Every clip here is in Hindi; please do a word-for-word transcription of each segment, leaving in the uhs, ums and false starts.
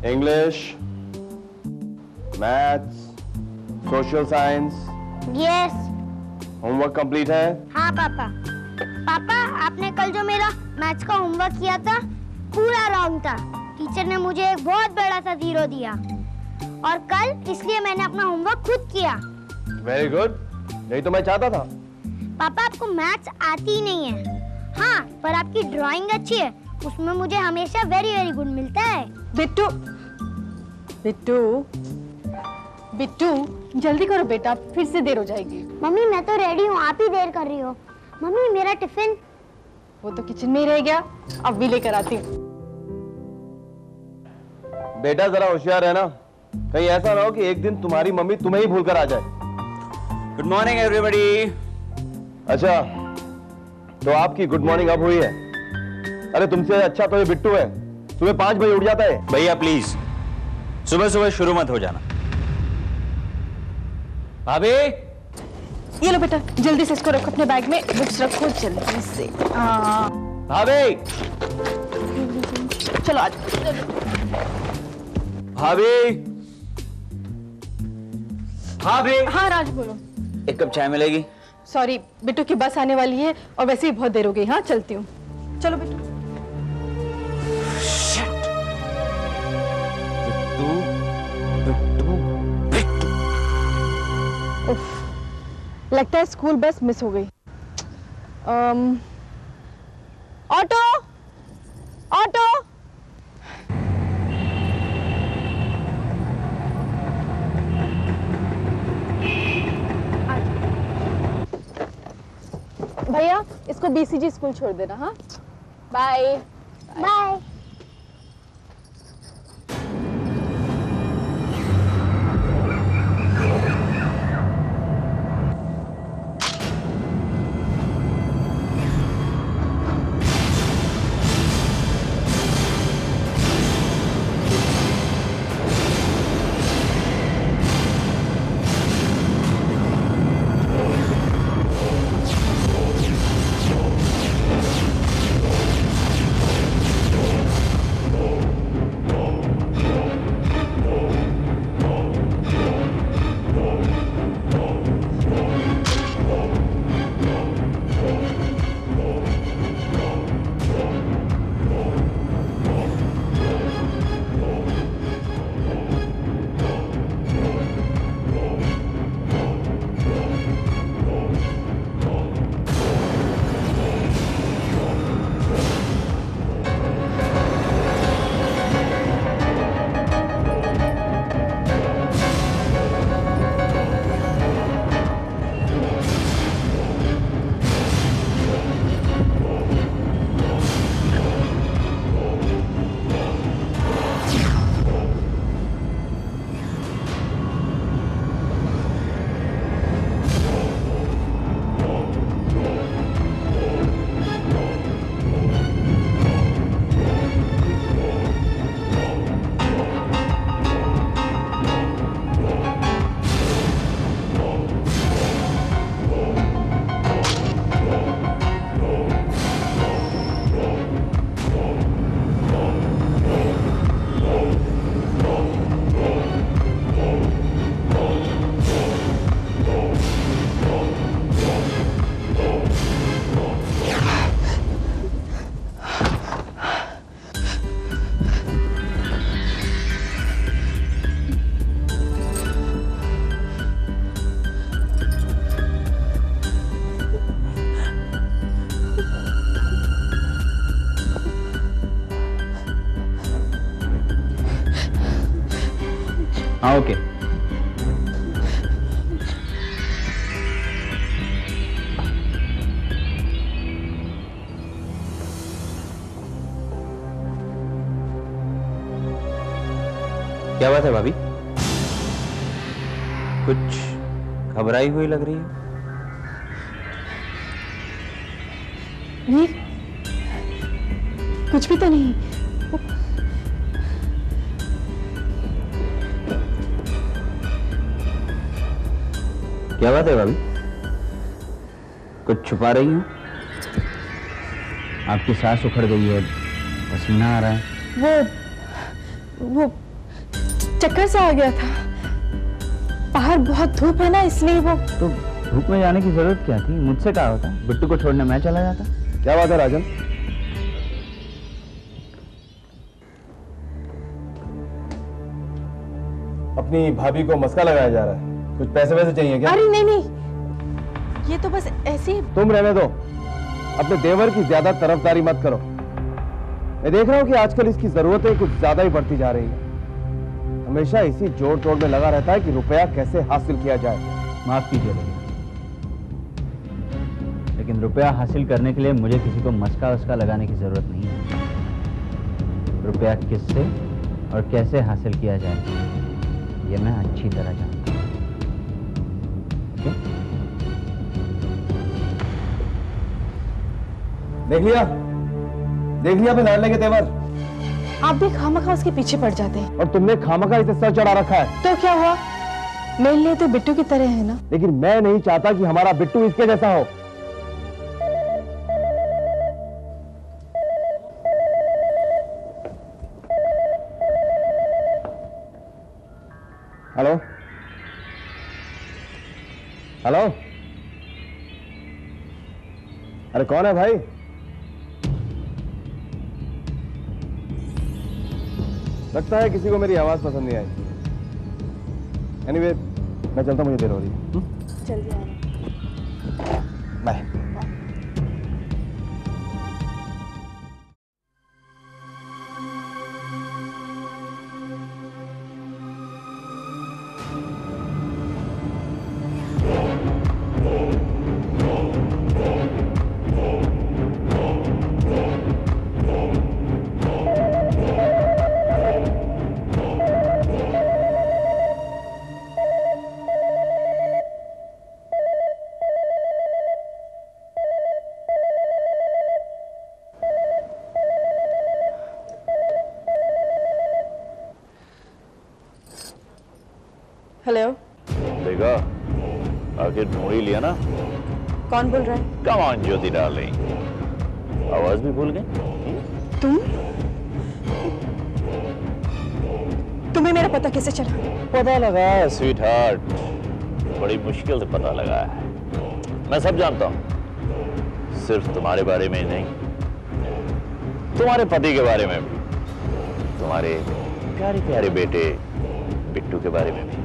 English, maths, social science. Yes. Homework complete है? हाँ पापा। पापा, आपने कल जो मेरा मैथ्स का होमवर्क किया था पूरा रॉन्ग था। टीचर ने मुझे एक बहुत बड़ा सा जीरो दिया और कल इसलिए मैंने अपना होमवर्क खुद किया। वेरी गुड, यही तो मैं चाहता था। पापा, आपको मैथ्स आती ही नहीं है। हाँ, पर आपकी ड्राइंग अच्छी है, उसमें मुझे हमेशा वेरी वेरी गुड मिलता है। बिट्टू, बिट्टू, बिट्टू, जल्दी करो बेटा, फिर से देर हो जाएगी। मम्मी, मैं तो रेडी हूँ, आप ही देर कर रही हो। मम्मी, मेरा टिफिन? वो तो किचन में ही रह गया, अब भी लेकर आती हूँ। बेटा जरा होशियार है ना, कहीं ऐसा ना हो कि एक दिन तुम्हारी मम्मी तुम्हें ही भूल कर आ जाए। Good morning everybody. अच्छा, तो आपकी गुड मॉर्निंग अब हुई है? अरे तुमसे अच्छा तो ये बिट्टू है, सुबह पांच बजे उठ जाता है। भैया प्लीज सुबह सुबह शुरू मत हो जाना। भाभी, ये लो बेटा, जल्दी से इसको रखो अपने बैग में, बुक्स रखो जल्दी से। हाँ भाभी, चलो आज। भाभी, भाभी। हाँ राज बोलो। एक कप चाय मिलेगी? सॉरी, बिट्टू की बस आने वाली है और वैसे ही बहुत देर हो गई। हाँ चलती हूँ, चलो बिट्टू। बिट्टू, बिट्टू, बिट्टू। उफ, लगता है स्कूल बस मिस हो गई। um, auto, auto. भैया, इसको बीसीजी स्कूल छोड़ देना। हाँ, बाय बाय। हाँ ओके। क्या बात है भाभी, कुछ घबराई हुई लग रही है? वीर, कुछ भी तो नहीं। क्या बात है भाभी, कुछ छुपा रही हो? आपकी सांस उखड़ गई है, पसीना आ रहा है। वो वो चक्कर सा आ गया था। बाहर बहुत धूप है ना, इसलिए वो। तो धूप में जाने की जरूरत क्या थी? मुझसे कहा होता, बिट्टू को छोड़ने मैं चला जाता। क्या बात है राजन? अपनी भाभी को मस्का लगाया जा रहा है, कुछ पैसे वैसे चाहिए क्या? अरे नहीं नहीं, ये तो बस ऐसे ही। तुम रहने दो, अपने देवर की ज्यादा तरफदारी मत करो। मैं देख रहा हूं कि आजकल इसकी जरूरतें कुछ ज्यादा ही बढ़ती जा रही है। हमेशा इसी जोड़ तोड़ में लगा रहता है कि रुपया कैसे हासिल किया जाए। माफ कीजिए भैया, लेकिन रुपया हासिल करने के लिए मुझे किसी को मस्का वस्का लगाने की जरूरत नहीं है। रुपया किससे और कैसे हासिल किया जाए ये मैं अच्छी तरह जानता हूं। देख लिया देख लिया अपने लाडले के तेवर। आप भी खामखा उसके पीछे पड़ जाते हैं। और तुमने खामखा इसे सर चढ़ा रखा है। तो क्या हुआ, मेरे लिए तो बिट्टू की तरह है ना। लेकिन मैं नहीं चाहता कि हमारा बिट्टू इसके जैसा हो। हेलो हेलो, अरे कौन है भाई? लगता है किसी को मेरी आवाज पसंद नहीं आई। एनीवे, मैं चलता, मुझे देर हो रही है। जल्दी आ रहा है। बाय। हेलो, देखा, आखिर ढूंढ ही लिया ना। कौन बोल रहा है? कम ऑन ज्योति डार्लिंग, आवाज भी भूल गई? तुम? तुम्हें मेरा पता कैसे चला? पता लगा है स्वीट हार्ट, बड़ी मुश्किल से पता लगा है। मैं सब जानता हूँ, सिर्फ तुम्हारे बारे में ही नहीं, तुम्हारे पति के बारे में भी, तुम्हारे प्यारे प्यारे बेटे बिट्टू के बारे में भी।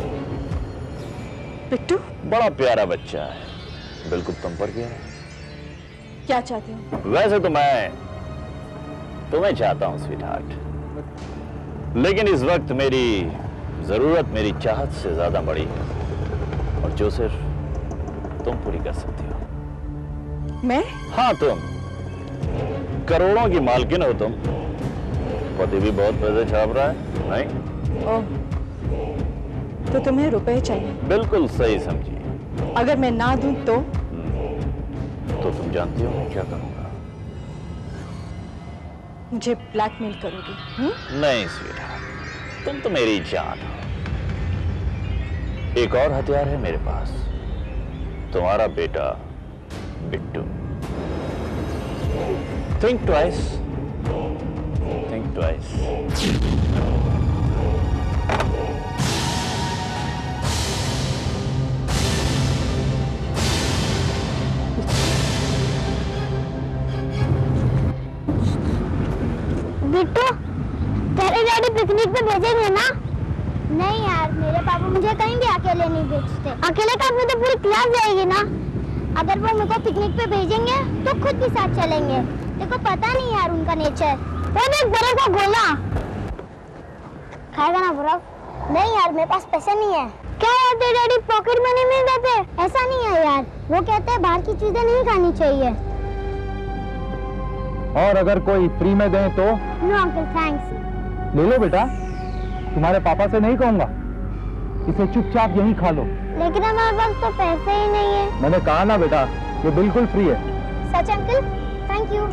बिट्टू? बड़ा प्यारा बच्चा है, बिल्कुल तुम पर गया है। क्या चाहते हो? वैसे तो मैं तुम्हें चाहता हूं स्वीट हार्ट, लेकिन इस वक्त मेरी जरूरत मेरी चाहत से ज्यादा बड़ी है, और जो सिर्फ तुम पूरी कर सकती हो। मैं? हाँ तुम, करोड़ों की मालकिन हो तुम, पति भी बहुत पैसे छाप रहा है, नहीं? ओह, तो तुम्हें रुपए चाहिए? बिल्कुल सही समझी। अगर मैं ना दूं तो? तो तुम जानती हो मैं क्या करूंगा? मुझे ब्लैकमेल करोगी? हुँ? नहीं स्वीटहार्ट, तुम तो मेरी जान हो। एक और हथियार है मेरे पास, तुम्हारा बेटा Bittu. Think twice, think twice. Bittu, तेरे डैडी पिकनिक पे भेजेंगे ना? नहीं यार, मेरे पापा मुझे कहीं भी अकेले नहीं भेजते। अकेले का अपनी तो पूरी क्लास जाएगी ना। अगर वो मुझे पिकनिक पे भेजेंगे तो खुद भी साथ चलेंगे। देखो पता नहीं यार उनका नेचर। वो देख बड़े को गोला खाएगा ना बर्फ? नहीं यार, मेरे पास पैसे नहीं है। क्या यार, तेरे डैडी पॉकेट मनी में देते? ऐसा नहीं है यार, वो कहते हैं बाहर की चीजें नहीं खानी चाहिए। और अगर कोई फ्री में दें तो? No uncle, thanks. ले लो बेटा, तुम्हारे पापा से नहीं कहूंगा, इसे चुपचाप यहीं खा लो। लेकिन हमारे पास तो पैसे ही नहीं है। मैंने कहा ना बेटा, ये बिल्कुल फ्री है। सच अंकल? Thank you.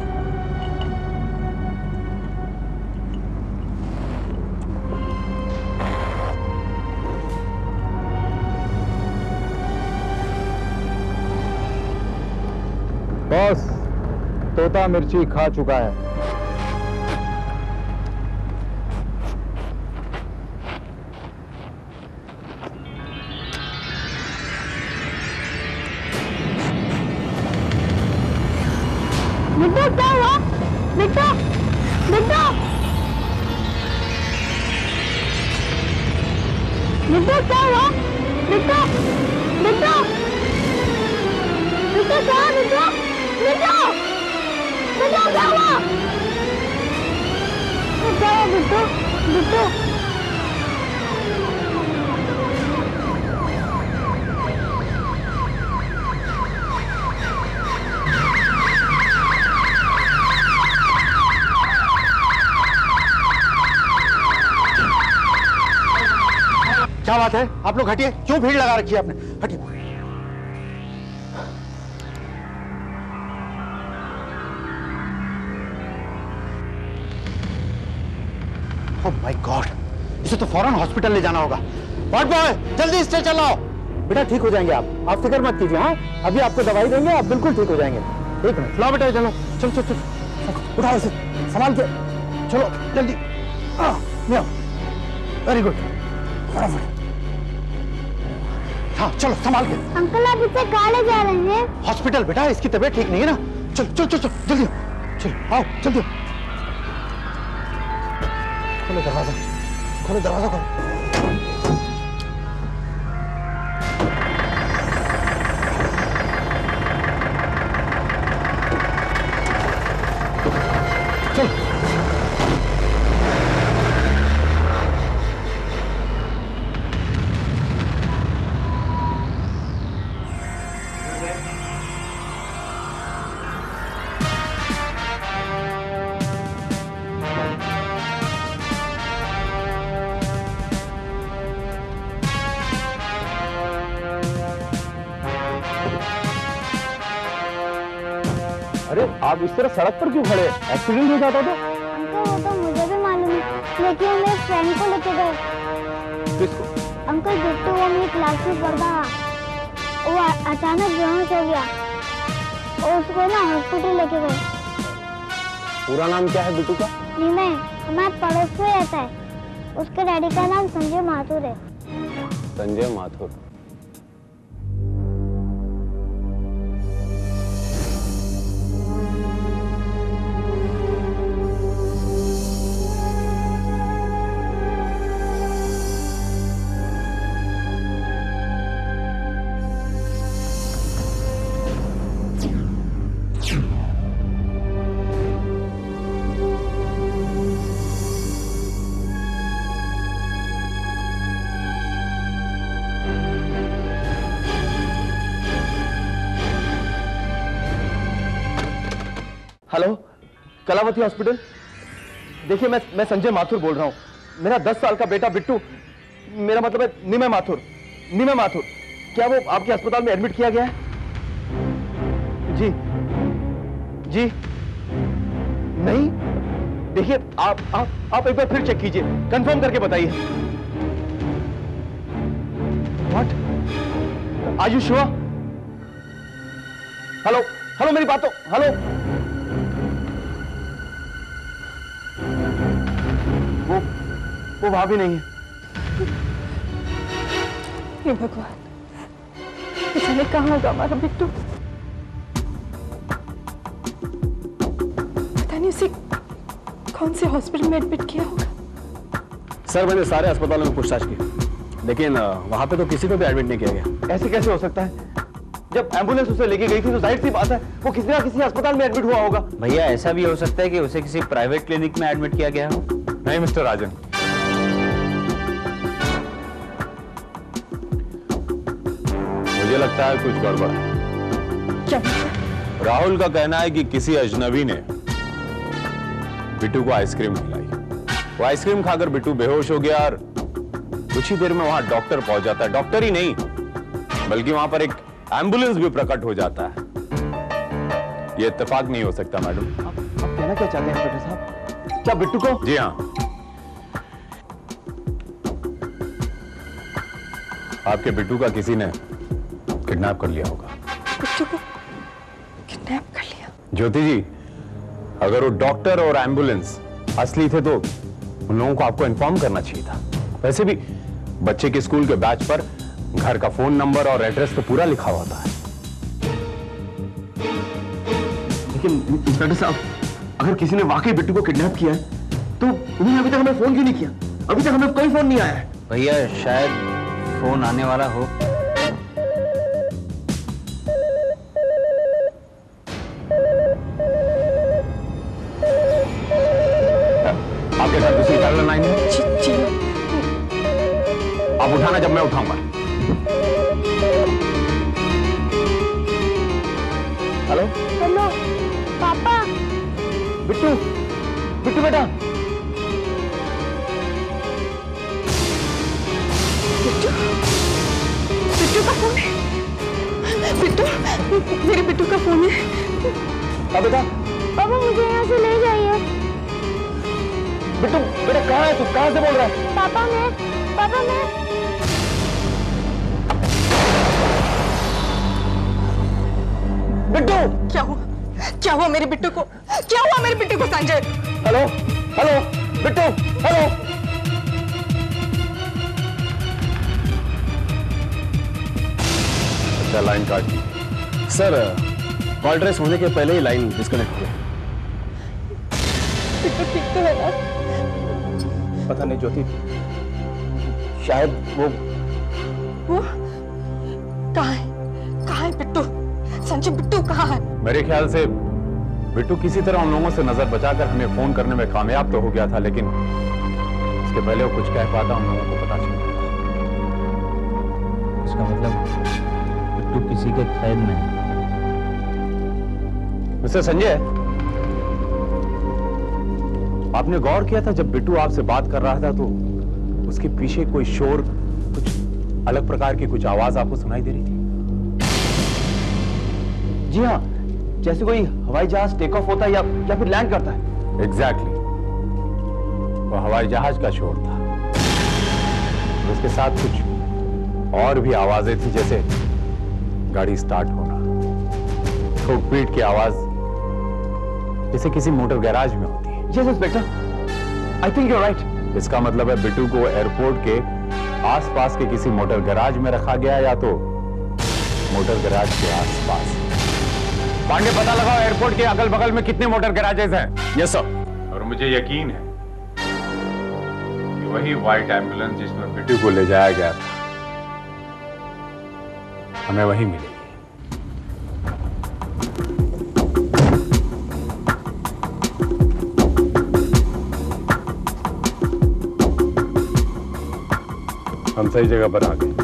बॉस, तोता मिर्ची खा चुका है। बिट्टू क्या हुआ? बिट्टू बिट्टू बिट्टू क्या हुआ? बिट्टू बिट्टू बिट्टू क्या हुआ? बिट्टू बिट्टू बिट्टू क्या हुआ? क्या हुआ बिट्टू? बिट्टू क्या बात है? आप लोग हटिए, क्यों भीड़ लगा रखी है आपने? हटिए। ओह माय गॉड, इसे तो फौरन हॉस्पिटल ले जाना होगा। व्हाट बॉय, जल्दी स्ट्रेचर लाओ। बेटा ठीक हो जाएंगे आप, आप फिक्र मत कीजिए। हाँ, अभी आपको दवाई देंगे, आप बिल्कुल ठीक हो जाएंगे। एक मिनट, लाओ बेटा, चलो चलो चलो चलो, उठाओ इसे, संभाल के चलो जल्दी। वेरी गुड, फटाफट। हाँ चलो संभाल के। अंकल आप इसे कहाँ ले जा रहे हैं? हॉस्पिटल बेटा, इसकी तबीयत ठीक नहीं है ना। चल चल चल चल जल्दी चलो, आओ जल्दी। खोलो दरवाजा, खोलो दरवाजा खोलो। चल अरे आप इस तरह सड़क पर क्यों खड़े? एक्सीडेंट हो जाता तो? अंकल वो तो मुझे भी मालूम है, लेकिन वो मेरे फ्रेंड को लेके गए। किसको? अंकल बिट्टू वो मेरी क्लास में पढ़ता था, वो अचानक बेहोश हो गया और उसको ना हॉस्पिटल लेके गए। पूरा नाम क्या है बिट्टू का? निमय, हमारे पड़ोस में रहता है। उसके डैडी का नाम संजय माथुर है। संजय माथुर। Hello, Kalavati hospital. देखिए मैं मैं संजय माथुर बोल रहा हूँ। मेरा दस साल का बेटा बिट्टू, मेरा मतलब है निमय माथुर, निमय माथुर, क्या वो आपके अस्पताल में एडमिट किया गया है? जी जी नहीं, देखिए आप आप आप एक बार फिर चेक कीजिए, कंफर्म करके बताइए। What, are you sure? Hello hello, मेरी बात तो, हेलो। वो वो वहां भी नहीं है। हे भगवान, इसने कहाँ होगा हमारा बिट्टू? पता नहीं उसे कौन से हॉस्पिटल में एडमिट किया होगा। सर मैंने सारे अस्पतालों में पूछताछ की, लेकिन वहां पे तो किसी को भी एडमिट नहीं किया गया। ऐसे कैसे हो सकता है? जब एम्बुलेंस उसे लेके गई थी तो जाहिर सी बात है वो किसी ना किसी अस्पताल में एडमिट हुआ होगा। भैया ऐसा भी हो सकता है कि उसे किसी प्राइवेट क्लिनिक में एडमिट किया गया हो। नहीं मिस्टर राजन, मुझे लगता है कुछ गड़बड़ है। क्या? राहुल का कहना है कि किसी अजनबी ने बिट्टू को आइसक्रीम खिलाई। वो आइसक्रीम खाकर बिट्टू बेहोश हो गया और कुछ ही देर में वहां डॉक्टर पहुंच जाता है। डॉक्टर ही नहीं बल्कि वहां पर एक एम्बुलेंस भी प्रकट हो जाता है। यह इत्तेफाक नहीं हो सकता मैडम। आप, आप कहना क्या चाहते हैं इंस्पेक्टर साहब? क्या बिट्टू को? जी हाँ, आपके बिट्टू का किसी ने किडनैप कर लिया होगा। बिट्टू को किडनैप कर लिया? ज्योति जी, अगर वो डॉक्टर और एम्बुलेंस असली थे तो उन लोगों को आपको इन्फॉर्म करना चाहिए था। वैसे भी बच्चे के स्कूल के बैच पर घर का फोन नंबर और एड्रेस तो पूरा लिखा होता है। लेकिन इंस्पेक्टर साहब, अगर किसी ने वाकई बिट्टू को किडनैप किया है तो उन्होंने अभी तक हमें फोन क्यों नहीं किया? अभी तक हमें कोई फोन नहीं आया है। भैया शायद फोन आने वाला हो। आपके साथ दूसरी पैरेलल लाइन है? जी आप उठाना जब मैं उठाऊंगा। हेलो हेलो पापा। बिट्टू, बिट्टू बेटा। बिट्टू का फोन है। बिट्टू, मेरे बिट्टू का फोन है। हाँ बेटा। पापा मुझे यहाँ से ले जाइए। बिट्टू बेटा कहाँ है तू? कहाँ से बोल रहा है? पापा मैं पापा मैं बिट्टू। क्या हुआ? क्या हुआ मेरे बिट्टू को? क्या हुआ मेरे बिट्टू को Sanjay? Hello hello Bittu, hello. अच्छा लाइन काट दी। सर कॉल ट्रेस होने के पहले ही लाइन डिस्कनेक्ट हुई। बिट्टू ठीक तो है ना? पता नहीं ज्योति, शायद वो वो कहाँ है? कहाँ है बिट्टू? संजय बिट्टू कहाँ है? मेरे ख्याल से बिट्टू किसी तरह उन लोगों से नजर बचाकर हमें फोन करने में कामयाब तो हो गया था, लेकिन इसके पहले वो कुछ कह पाता उन लोगों को पता चल गया। इसका मतलब बिट्टू किसी के कैद में है। मिस्टर संजय, आपने गौर किया था जब बिट्टू आपसे बात कर रहा था तो उसके पीछे कोई शोर, कुछ अलग प्रकार की कुछ आवाज आपको सुनाई दे रही थी? जी हाँ, जैसे कोई हवाई जहाज टेक ऑफ होता है या या फिर लैंड करता है। Exactly exactly. वो हवाई जहाज का शोर था। उसके साथ कुछ और भी आवाजें थी, जैसे गाड़ी स्टार्ट होना, ठोक पीट की आवाज, जैसे किसी मोटर गैराज में होती है। Yes inspector, I think you are right. इसका मतलब है बिट्टू को एयरपोर्ट के आसपास के किसी मोटर गैराज में रखा गया, या तो मोटर गैराज के आसपास। पांडे, पता लगाओ एयरपोर्ट के अगल बगल में कितने मोटर गैराजेस हैं। Yes sir. और मुझे यकीन है कि वही व्हाइट एम्बुलेंस जिसमें बिट्टू को ले जाया गया था हमें वही मिलेगी। हम सही जगह पर आ गए।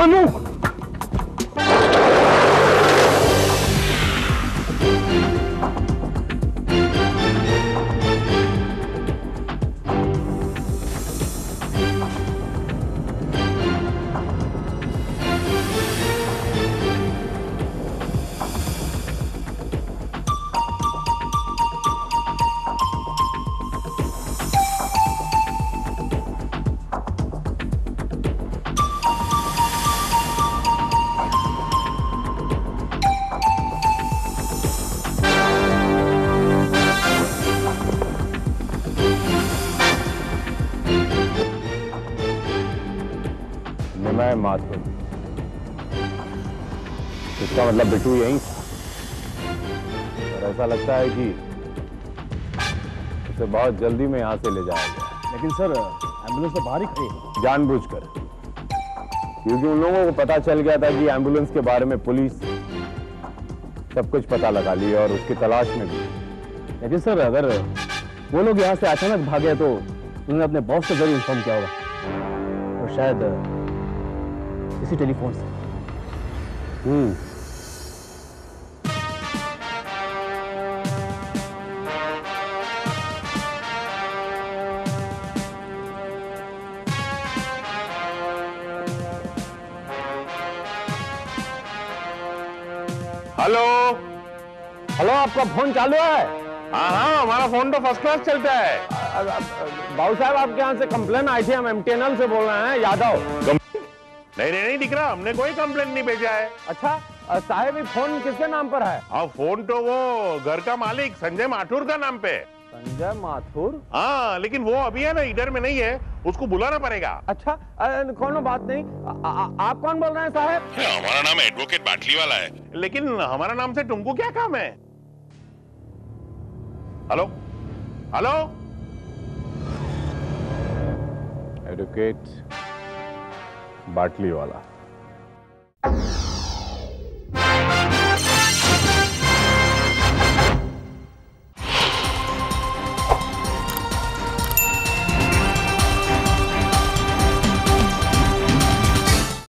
माथुर, इसका मतलब बिट्टू यहीं था। और ऐसा लगता है कि उसे बहुत जल्दी में यहां से ले जाया गया। लेकिन सर एम्बुलेंस तो बाहर ही खड़ी है। जानबूझकर, क्योंकि उन लोगों को पता चल गया था कि एम्बुलेंस के बारे में पुलिस सब कुछ पता लगा ली और उसकी तलाश में भी। लेकिन सर अगर वो लोग यहाँ से अचानक भागे तो उन्होंने अपने बॉस से जरूर इन्फॉर्म किया होगा, और शायद इसी टेलीफोन से। हम्म हेलो हेलो, आपका फोन चालू है? हाँ हाँ, हमारा फोन तो फर्स्ट क्लास चलता है। बाबू साहब, आपके यहाँ से कंप्लेन आई थी, हम एमटीएनएल से बोल रहे हैं, यादव। नहीं नहीं नहीं दिख रहा, हमने कोई कंप्लेन नहीं भेजा है। अच्छा साहब, ये फोन किसके नाम पर है? हाँ, फोन तो वो घर का मालिक संजय माथुर का नाम पे। संजय माथुर? हाँ, लेकिन वो अभी है ना, इधर में नहीं है, उसको बुलाना पड़ेगा। अच्छा, कोनो बात नहीं। आ, आ, आप कौन बोल रहे हैं साहब? हमारा नाम एडवोकेट बाटली वाला है, लेकिन हमारा नाम से तुमको क्या काम है? हेलो हेलो एडवोकेट बाटली वाला।